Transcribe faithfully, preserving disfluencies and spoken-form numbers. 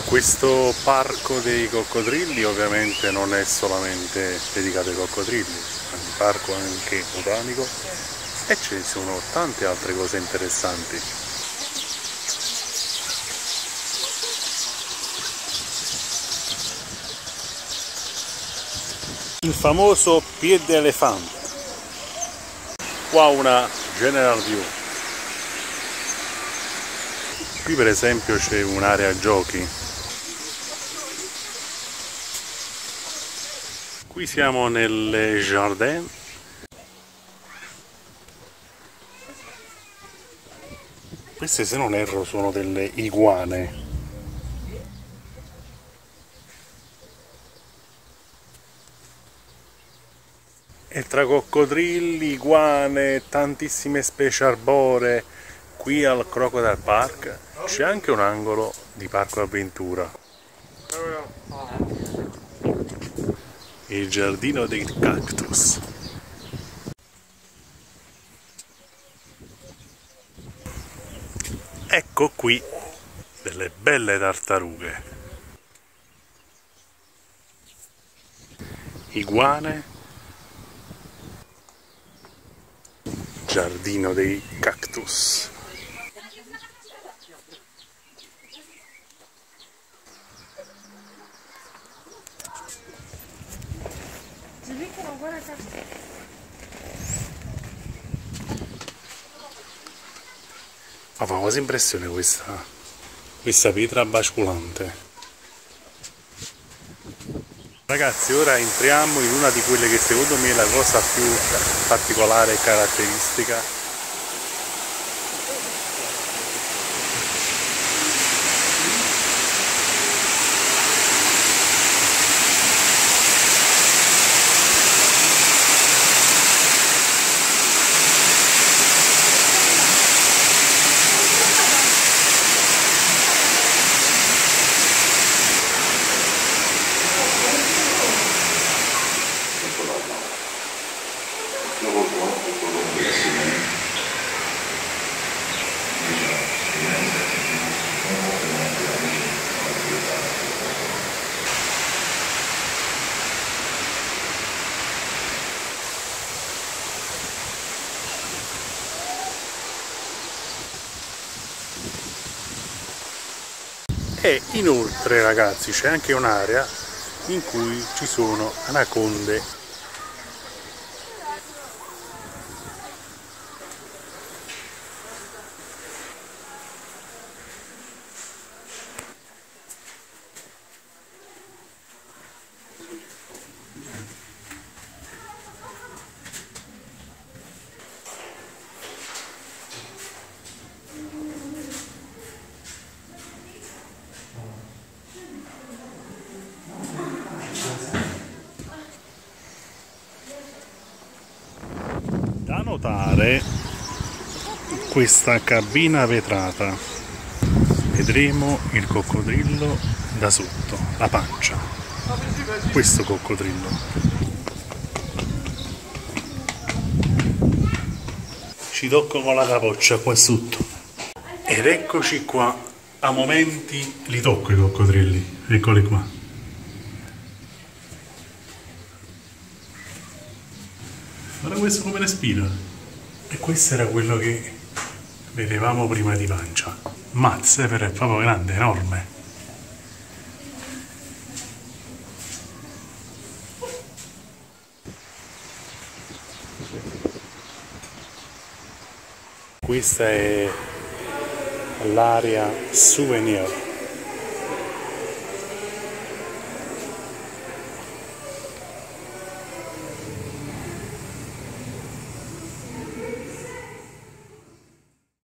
Questo parco dei coccodrilli ovviamente non è solamente dedicato ai coccodrilli, è un parco anche botanico e ci sono tante altre cose interessanti. Il famoso piede elefante. Qua una general view. Qui per esempio c'è un'area giochi. Qui siamo nelle Jardin. Queste, se non erro, sono delle iguane. E tra coccodrilli, iguane, tantissime specie arboree, qui al Crocodile Park c'è anche un angolo di parco avventura. Il giardino dei cactus. Ecco qui delle belle tartarughe. Iguane. Giardino dei cactus. Ma fa quasi impressione questa, questa pietra basculante. Ragazzi, ora entriamo in una di quelle che secondo me è la cosa più particolare e caratteristica. E inoltre, ragazzi, c'è anche un'area in cui ci sono anaconde. Da notare questa cabina vetrata, vedremo il coccodrillo da sotto, la pancia, questo coccodrillo. Ci tocco con la capoccia qua sotto. Ed eccoci qua, a momenti li tocco i coccodrilli, eccoli qua. Guarda questo come respira. E questo era quello che vedevamo prima di pancia. Mazza, però è proprio grande, enorme. Questa è l'area souvenir.